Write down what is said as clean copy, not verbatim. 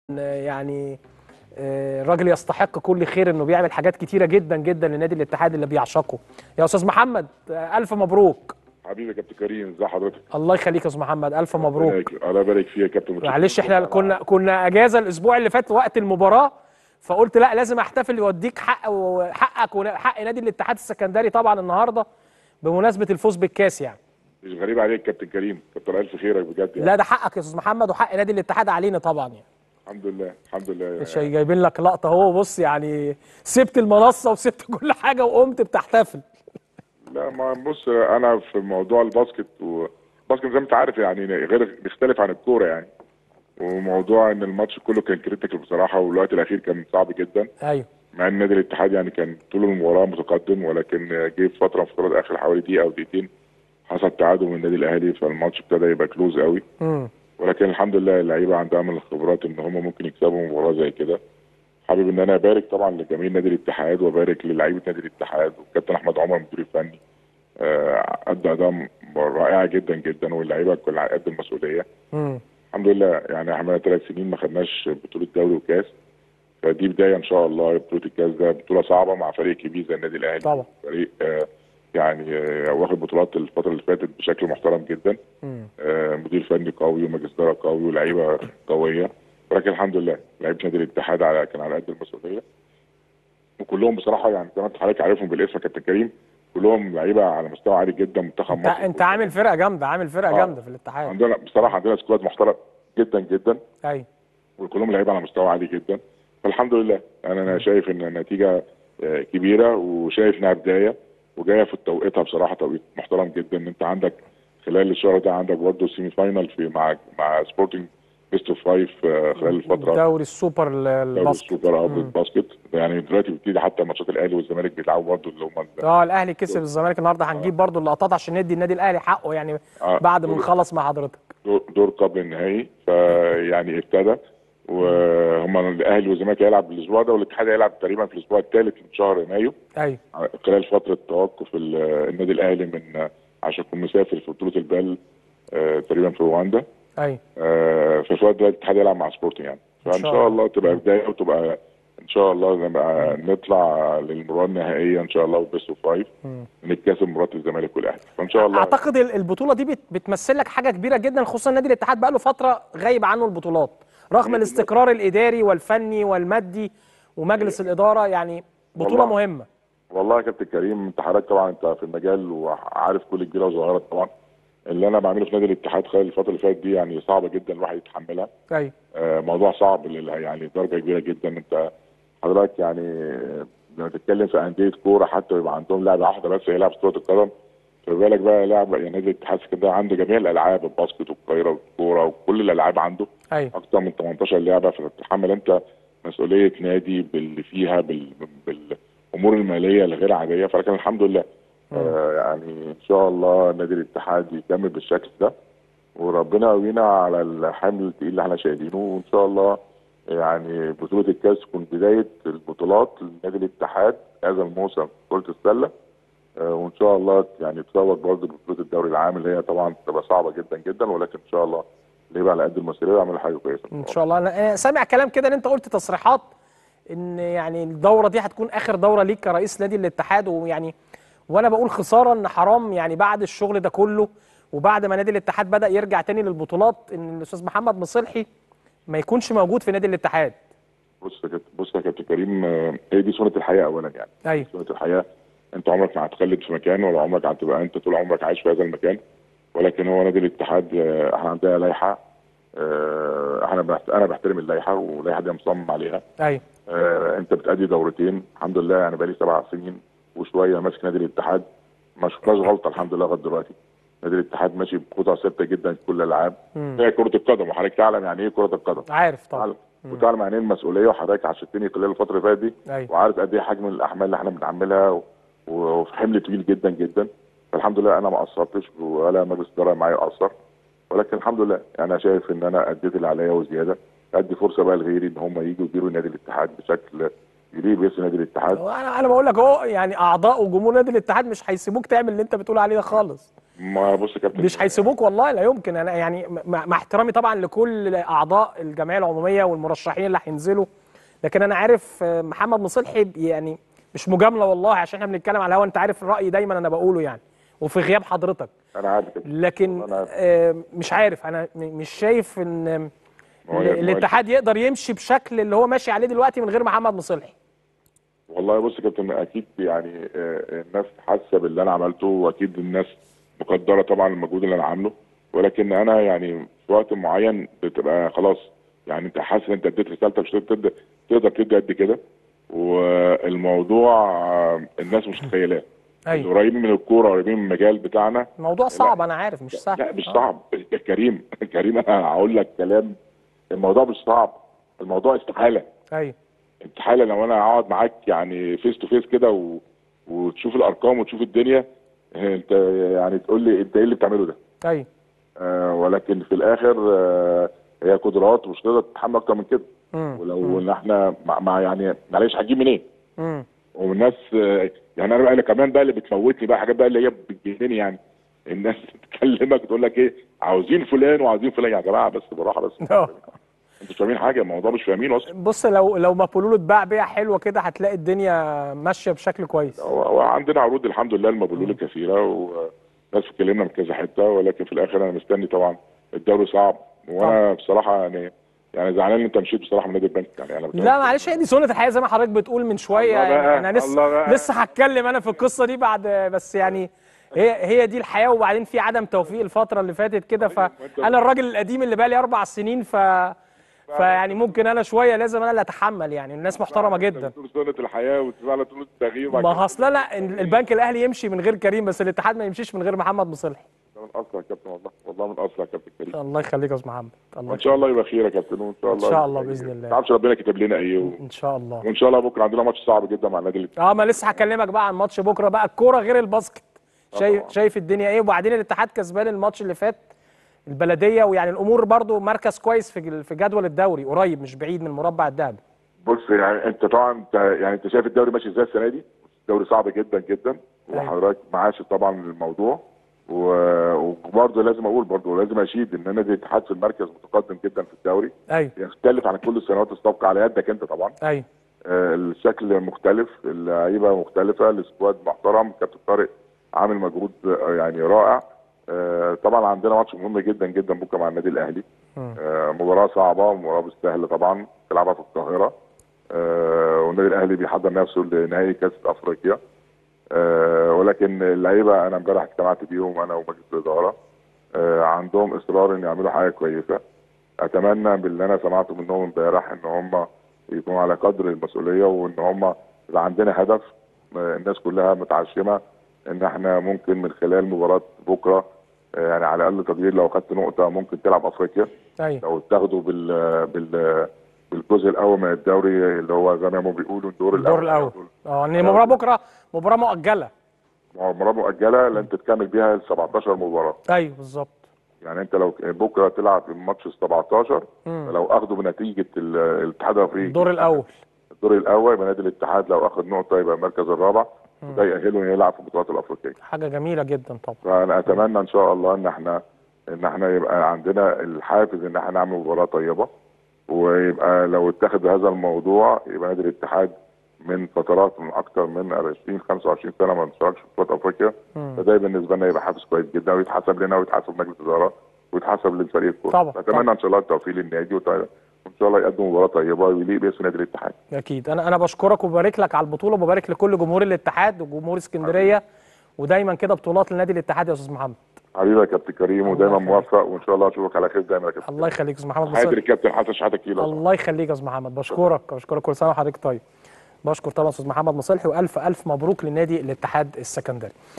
يعني الراجل يستحق كل خير انه بيعمل حاجات كتيره جدا جدا لنادي الاتحاد اللي بيعشقه. يا استاذ محمد الف مبروك. حبيبي يا كابتن كريم، ازي حضرتك؟ الله يخليك يا استاذ محمد، الف مبروك. الله يبارك فيك يا كابتن. معلش احنا كنا اجازه الاسبوع اللي فات وقت المباراه، فقلت لا لازم احتفل يوديك حقك وحق نادي الاتحاد السكندري طبعا النهارده بمناسبه الفوز بالكاس. يعني مش غريب عليك كابتن كريم، كتر الف خيرك بجد يعني. لا ده حقك يا استاذ محمد وحق نادي الاتحاد علينا طبعا يعني. الحمد لله الحمد لله مش جايبين لك لقطه اهو، بص يعني سبت المنصه وسبت كل حاجه وقمت بتحتفل. لا ما بص، انا في موضوع الباسكت والباسكت زي ما انت عارف يعني غير بيختلف عن الكوره يعني. وموضوع ان الماتش كله كان كريتيكال بصراحه، والوقت الاخير كان صعب جدا. ايوه مع ان نادي الاتحاد يعني كان طول المباراه متقدم، ولكن جه في فتره انفراد اخر حوالي دقيقه او دقيقتين حصل تعادل من النادي الاهلي، فالماتش ابتدى يبقى كلوز قوي. ولكن الحمد لله اللعيبه عندها من الخبرات ان هم ممكن يكسبوا مباراه زي كده. حابب ان انا ابارك طبعا لجميع نادي الاتحاد، وابارك للعيبه نادي الاتحاد والكابتن احمد عمر المدير الفني. ادى اداء رائع جدا جدا، واللعيبه كلها على قد المسؤوليه. الحمد لله يعني احنا 3 سنين ما خدناش بطوله دوري وكاس، فدي بدايه ان شاء الله. بطوله الكاس ده بطوله صعبه مع فريق كبير زي النادي الاهلي طبعا. فريق يعني واخد بطولات الفتره اللي فاتت بشكل محترم جدا. مدير فني قوي ومجلس اداره قوي ولاعيبه قويه، ولكن الحمد لله لعيبه نادي الاتحاد كان على قد المسؤوليه. وكلهم بصراحه يعني زي ما انت حضرتك عارفهم بالاسم يا كابتن كريم، كلهم لعيبه على مستوى عالي جدا. منتخب مصر انت عامل فرقه جامده، عامل فرقه جامده في الاتحاد. عندنا بصراحه عندنا سكواد محترم جدا جدا. ايوه وكلهم لعيبه على مستوى عالي جدا، فالحمد لله. انا شايف ان النتيجه كبيره، وشايف انها بدايه وجايه في توقيتها بصراحه، توقيت محترم جدا. ان انت عندك خلال الشهر ده عندك برضه سيمي فاينال في مع سبورتنج بيست اوف 5 خلال الفتره. دوري السوبر الباسكت. دوري السوبر الباسكت يعني دلوقتي بتبتدي حتى ماتشات الاهلي والزمالك بيلعبوا برضه اللي هم الاهلي كسب الزمالك النهارده. هنجيب برضه اللقطات عشان ندي النادي الاهلي حقه يعني بعد ما نخلص مع حضرتك. دور قبل النهائي فيعني ابتدى، وهم الاهلي والزمالك هيلعب الاسبوع ده، والاتحاد هيلعب تقريبا في الاسبوع الثالث من شهر مايو. ايوه خلال فتره توقف النادي الاهلي من عشان يكون مسافر في بطوله البال تقريبا في رواندا. ايوه في الوقت ده الاتحاد هيلعب مع سبورتنج يعني. فان شاء الله تبقى بدايه، وتبقى ان شاء الله نبقى نطلع للمباراه النهائيه ان شاء الله بيست اوف 5 نتكاسب مباراه الزمالك والاهلي، فان شاء الله. اعتقد البطوله دي بتمثل لك حاجه كبيره جدا، خصوصا نادي الاتحاد بقى له فتره غايب عنه البطولات رغم الاستقرار الاداري والفني والمادي ومجلس الاداره، يعني بطوله مهمه. والله يا كابتن كريم، انت حضرتك طبعا انت في المجال وعارف كل كبيره وصغيره طبعا. اللي انا بعمله في نادي الاتحاد خلال الفتره اللي فاتت دي يعني صعبه جدا الواحد يتحملها. ايوه موضوع صعب يعني درجه كبيره جدا. انت حضرتك يعني لما تتكلم في انديه كوره حتى يبقى عندهم لعبه واحده بس هي لعبه كره القدم، فما بالك بقى لعبه يعني نادي الاتحاد كده عنده جميع الالعاب، الباسكت والطايره والكوره وكل الالعاب عنده. ايوه اكثر من 18 لعبه، فتتحمل انت مسؤوليه نادي باللي فيها بالامور الماليه الغير عاديه. فلكن الحمد لله يعني ان شاء الله نادي الاتحاد يكمل بالشكل ده، وربنا يقوينا على الحمل الثقيل اللي احنا شايلينه، وان شاء الله يعني بطوله الكاس تكون بدايه البطولات لنادي الاتحاد هذا الموسم في كره السله. وان شاء الله يعني تتوج برضه ببطوله الدوري العام اللي هي طبعا تبقى صعبه جدا جدا، ولكن ان شاء الله اللي يبقى على قد المسؤوليه ويعمل حاجه كويسه ان شاء الله. انا سامع كلام كده ان انت قلت تصريحات ان يعني الدوره دي هتكون اخر دوره ليك كرئيس نادي الاتحاد، ويعني وانا بقول خساره ان حرام يعني بعد الشغل ده كله وبعد ما نادي الاتحاد بدا يرجع تاني للبطولات ان الاستاذ محمد مصلحي ما يكونش موجود في نادي الاتحاد. بص يا كابتن كريم، هي دي سنه الحياه اولا يعني. ايوه سنه الحياه، انت عمرك ما هتخلد في مكان، ولا عمرك هتبقى انت طول عمرك عايش في هذا المكان. ولكن هو نادي الاتحاد احنا عندنا لائحه، انا بحترم اللائحه، واللائحه دي مصمم عليها. ايوه انت بتأدي دورتين الحمد لله. يعني بقالي 7 سنين وشويه ماسك نادي الاتحاد، ما شفناش غلطه الحمد لله لغايه دلوقتي. نادي الاتحاد ماشي بقطع ثابته جدا في كل الالعاب. هي كره القدم، وحضرتك تعلم يعني ايه كره القدم. عارف طبعا. وتعلم يعني ايه المسؤوليه، وحضرتك عشتني خلال الفتره اللي فاتت دي. أيوة. وعارف قد ايه حجم الاحمال اللي احنا بنعملها، وفي حمل طويل جدا جدا. فالحمد لله انا ما قصرتش، ولا مجلس الاداره معايا قصر. ولكن الحمد لله انا شايف ان انا اديت اللي عليا وزياده. ادي فرصه بقى لغيري ان هم يجوا يديروا نادي الاتحاد بشكل يليق باسم نادي الاتحاد. انا بقول لك اهو، يعني اعضاء وجمهور نادي الاتحاد مش هيسيبوك تعمل اللي انت بتقول عليه ده خالص. ما بص يا كابتن، مش هيسيبوك والله، لا يمكن. انا يعني مع احترامي طبعا لكل اعضاء الجمعيه العموميه والمرشحين اللي هينزلوا، لكن انا عارف محمد مصلحي يعني مش مجامله والله، عشان احنا بنتكلم على الهوا، انت عارف الراي دايما انا بقوله يعني، وفي غياب حضرتك. انا عارف كده. لكن أنا عارف. مش عارف، انا مش شايف ان ما هو الاتحاد يقدر يمشي بشكل اللي هو ماشي عليه دلوقتي من غير محمد مصلحي. والله بص يا كابتن، اكيد يعني الناس حاسه باللي انا عملته، واكيد الناس مقدره طبعا المجهود اللي انا عامله، ولكن انا يعني في وقت معين بتبقى خلاص، يعني انت حاسس ان انت اديت رسالتك، مش تقدر تدي قد كده. والموضوع الناس مش متخيلاه. ايوه، قريبين من الكوره، قريبين من المجال بتاعنا. الموضوع صعب، انا عارف مش سهل. لا مش صعب يا كريم. كريم انا هقول لك كلام، الموضوع مش صعب، الموضوع استحاله. ايوه، استحاله لو انا اقعد معاك يعني فيس تو فيس كده وتشوف الارقام وتشوف الدنيا، انت يعني تقول لي انت ايه اللي بتعمله ده. ايوه. ولكن في الاخر هي قدرات، ومش تقدر تتحمل اكتر من كده. ولو ان احنا مع يعني معلش هتجيب منين؟ والناس يعني انا بقى كمان بقى اللي بتموتني بقى حاجات بقى اللي هي بتجنني يعني. الناس تكلمك تقول لك ايه، عاوزين فلان وعاوزين فلان. يا جماعه بس بالراحه بس. انتوا مش فاهمين حاجه، الموضوع مش فاهمينه اصلا. بص، لو مابولولو اتباع بيع حلوه كده هتلاقي الدنيا ماشيه بشكل كويس. وعندنا عروض الحمد لله المابولولو كثيره، وناس اتكلمنا من كذا حته، ولكن في الاخر انا مستني طبعا. الدوري صعب، وانا بصراحه يعني زعلان ان انت مشيت بصراحه من نادي البنك. يعني انا لا معلش، هي دي سنه الحياه زي ما حضرتك بتقول من شويه. يعني انا لسه هتكلم انا في القصه دي بعد، بس يعني هي دي الحياه. وبعدين في عدم توفيق الفتره اللي فاتت كده، فانا الراجل القديم اللي بقى لي 4 سنين، فيعني ممكن انا شويه لازم انا اللي اتحمل. يعني الناس محترمه جدا. طول سنه الحياه وتزعل طول التغيير. ما اصل انا البنك الاهلي يمشي من غير كريم، بس الاتحاد ما يمشيش من غير محمد مصلحي. من اصل يا كابتن، والله من اصل يا كابتن كريم. الله يخليك يا استاذ محمد. الله ان شاء الله يبقى خير يا كابتن، وان شاء الله ان شاء الله باذن الله. ما تعرفش ربنا كتب لنا ايه ان شاء الله. وان شاء الله بكره عندنا ماتش صعب جدا مع النادي الاتحاد. ما لسه هكلمك بقى عن ماتش بكره بقى، الكوره غير الباسكت. شايف الدنيا ايه؟ وبعدين الاتحاد كسبان الماتش اللي فات البلديه، ويعني الامور برضو مركز كويس في جدول الدوري، قريب مش بعيد من المربع الذهبي. بص يعني انت طبعا انت شايف الدوري ماشي ازاي السنه دي. الدوري صعب جدا جدا، وحضرتك معاش طبعا الموضوع. وبرضه لازم اقول، برضه لازم اشيد ان نادي الاتحاد في المركز متقدم جدا في الدوري. ايوه، يختلف عن كل السنوات السابقه على يدك انت طبعا. ايوه. الشكل مختلف، اللعيبه مختلفه، السكواد محترم، كابتن طارق عامل مجهود يعني رائع. طبعا عندنا ماتش مهم جدا جدا بكره مع النادي الاهلي. مباراه صعبه ومباراه مش سهله طبعا، تلعبها في القاهره. والنادي الاهلي بيحضر نفسه لنهائي كاس افريقيا. ولكن اللعيبه انا امبارح اجتمعت بيهم انا ومجلس الاداره، عندهم اصرار ان يعملوا حاجه كويسه. اتمنى باللي انا سمعته منهم امبارح ان هم يكونوا على قدر المسؤوليه، وان هم يبقى عندنا هدف. الناس كلها متعشمه ان احنا ممكن من خلال مباراه بكره يعني على الاقل تقدير لو خدت نقطه ممكن تلعب افريقيا. أيوة. لو تاخدوا بالجزء الاول من الدوري اللي هو زي ما بيقولوا الدور الاول. ان المباراه بكره مباراه مؤجله. مباراه مؤجله لن تتكمل بيها ال 17 مباراه. ايوه بالظبط. يعني انت لو بكره تلعب الماتش ال 17 لو اخدوا بنتيجه الاتحاد الافريقي الدور الاول يبقى نادي الاتحاد لو اخد نقطه يبقى المركز الرابع، وده يأهله يلعب في البطولات الافريقيه. حاجه جميله جدا طبعا. فانا اتمنى ان شاء الله ان احنا يبقى عندنا الحافز ان احنا نعمل مباراه طيبه، ويبقى لو اتخذ هذا الموضوع يبقى نادي الاتحاد من فترات من اكثر من 20 25 سنه ما اشتركش في بطولات افريقيا. فده بالنسبه لنا يبقى حافز كويس جدا، ويتحسب لنا ويتحسب مجلس الاداره ويتحسب للفريق الكوره. طبعا. اتمنى ان شاء الله التوفيق للنادي، وان شاء الله يقدم مباراه طيبه ويليق باسم نادي الاتحاد. اكيد. انا بشكرك وببارك لك على البطوله، وببارك لكل جمهور الاتحاد وجمهور اسكندريه، ودايما كده بطولات لنادي الاتحاد يا استاذ محمد. حبيبي يا كابتن كريم، ودايما موفق، وان شاء الله اشوفك على خير دايما يا كابتن. الله يخليك يا استاذ محمد. حاضر الكابتن حسن شحاته كيلو. الله يخليك يا استاذ محمد، بشكرك كل سنه وحضرتك طيب. بشكر طبعا استاذ محمد مصلحي، والف الف مبروك لنادي الاتحاد السكندري.